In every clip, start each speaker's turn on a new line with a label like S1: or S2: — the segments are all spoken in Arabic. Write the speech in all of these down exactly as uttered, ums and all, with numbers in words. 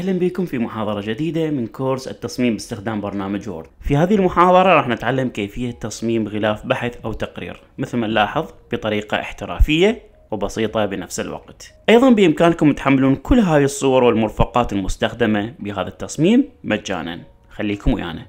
S1: أهلا بكم في محاضرة جديدة من كورس التصميم باستخدام برنامج وورد. في هذه المحاضرة راح نتعلم كيفية تصميم غلاف بحث أو تقرير مثل ما نلاحظ بطريقة احترافية وبسيطة بنفس الوقت. أيضا بإمكانكم تحملون كل هاي الصور والمرفقات المستخدمة بهذا التصميم مجانا. خليكم ويانا.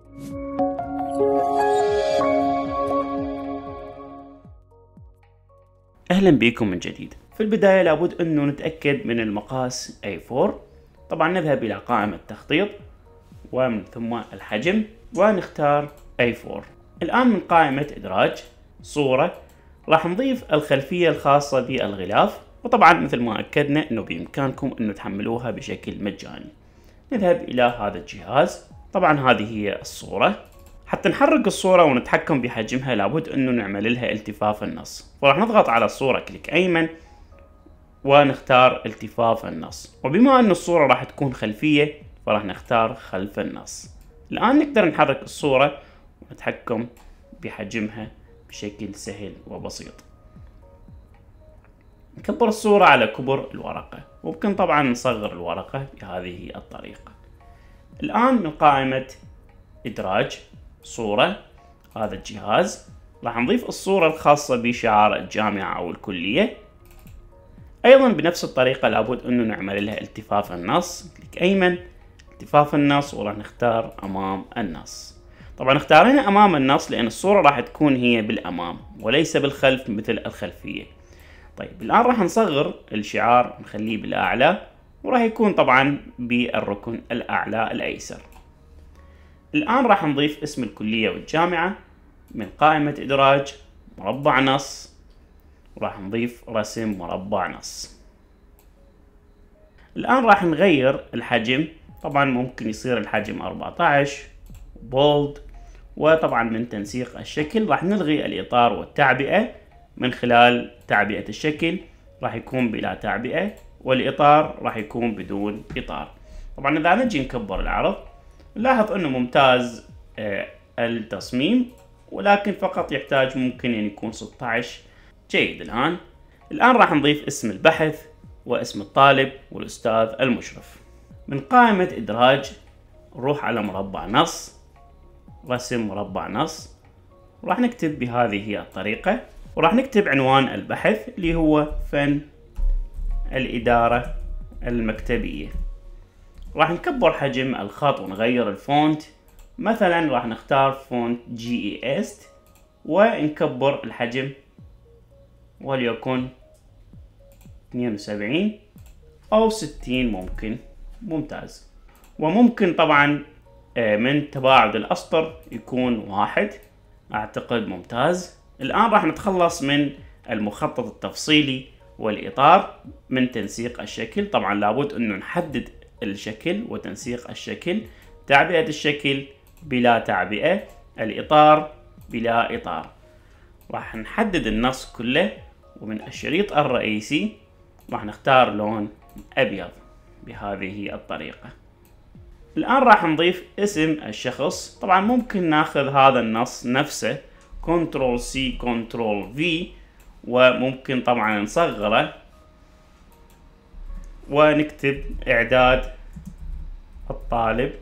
S1: أهلا بكم من جديد. في البداية لابد أنه نتأكد من المقاس إيه فور. طبعا نذهب إلى قائمة تخطيط ومن ثم الحجم ونختار إيه فور. الآن من قائمة إدراج صورة راح نضيف الخلفية الخاصة بالغلاف، وطبعا مثل ما أكدنا أنه بإمكانكم أنه تحملوها بشكل مجاني. نذهب إلى هذا الجهاز. طبعا هذه هي الصورة. حتى نحرك الصورة ونتحكم بحجمها لابد أنه نعمل لها التفاف النص، فراح نضغط على الصورة كليك أيمن ونختار التفاف النص، وبما أن الصورة راح تكون خلفية فراح نختار خلف النص. الآن نقدر نحرك الصورة ونتحكم بحجمها بشكل سهل وبسيط. نكبر الصورة على كبر الورقة، وممكن طبعا نصغر الورقة بهذه الطريقة. الآن من قائمة إدراج صورة هذا الجهاز راح نضيف الصورة الخاصة بشعار الجامعة أو الكلية. أيضا بنفس الطريقة لابد أنه نعمل لها التفاف النص، كليك أيمن التفاف النص وراح نختار أمام النص. طبعا اختارينا أمام النص لأن الصورة راح تكون هي بالأمام وليس بالخلف مثل الخلفية. طيب الآن راح نصغر الشعار نخليه بالأعلى، وراح يكون طبعا بالركن الأعلى الأيسر. الآن راح نضيف اسم الكلية والجامعة من قائمة إدراج مربع نص، وراح نضيف رسم مربع نص. الآن راح نغير الحجم، طبعا ممكن يصير الحجم أربعة عشر بولد، وطبعا من تنسيق الشكل راح نلغي الإطار والتعبئة. من خلال تعبئة الشكل راح يكون بلا تعبئة، والإطار راح يكون بدون إطار. طبعا إذا نجي نكبر العرض نلاحظ أنه ممتاز آه التصميم، ولكن فقط يحتاج ممكن أن يكون ستة عشر. جيد. الآن الآن راح نضيف اسم البحث واسم الطالب والأستاذ المشرف. من قائمة إدراج نروح على مربع نص، رسم مربع نص، وراح نكتب بهذه الطريقة، وراح نكتب عنوان البحث اللي هو فن الإدارة المكتبية. راح نكبر حجم الخط ونغير الفونت، مثلا راح نختار فونت جي اي است ونكبر الحجم وليكن اثنين وسبعين أو ستين ممكن. ممتاز. وممكن طبعا من تباعد الأسطر يكون واحد، أعتقد ممتاز. الآن راح نتخلص من المخطط التفصيلي والإطار من تنسيق الشكل. طبعا لابد أنه نحدد الشكل وتنسيق الشكل، تعبئة الشكل بلا تعبئة، الإطار بلا إطار. راح نحدد النص كله، ومن الشريط الرئيسي راح نختار لون أبيض بهذه الطريقة. الآن راح نضيف اسم الشخص. طبعا ممكن ناخذ هذا النص نفسه كنترول سي كنترول في، وممكن طبعا نصغره ونكتب إعداد الطالب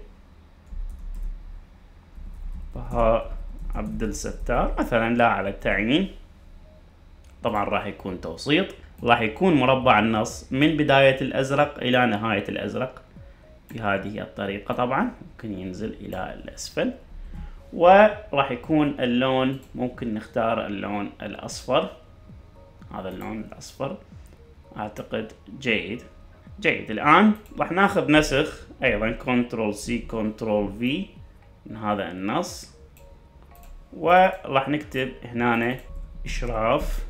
S1: بهاء عبد الستار مثلا، لا على التعيين. طبعا راح يكون توسيط، راح يكون مربع النص من بداية الأزرق إلى نهاية الأزرق بهذه الطريقة. طبعا ممكن ينزل إلى الأسفل، وراح يكون اللون ممكن نختار اللون الأصفر. هذا اللون الأصفر أعتقد جيد. جيد. الآن راح ناخذ نسخ أيضا كنترول سي كنترول في من هذا النص، وراح نكتب هنا إشراف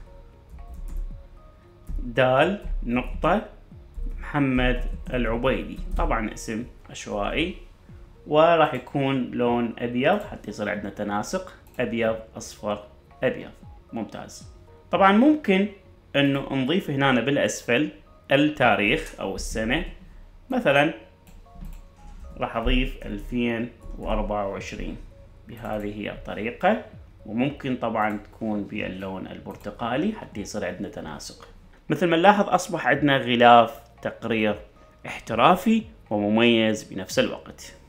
S1: دال نقطة محمد العبيدي، طبعا اسم عشوائي، وراح يكون لون أبيض حتى يصير عندنا تناسق أبيض أصفر أبيض. ممتاز. طبعا ممكن أنه نضيف هنا بالأسفل التاريخ أو السنة، مثلا راح أضيف ألفين وأربعة وعشرين بهذه الطريقة، وممكن طبعا تكون باللون البرتقالي حتى يصير عندنا تناسق. مثل ما نلاحظ أصبح عندنا غلاف تقرير احترافي ومميز بنفس الوقت.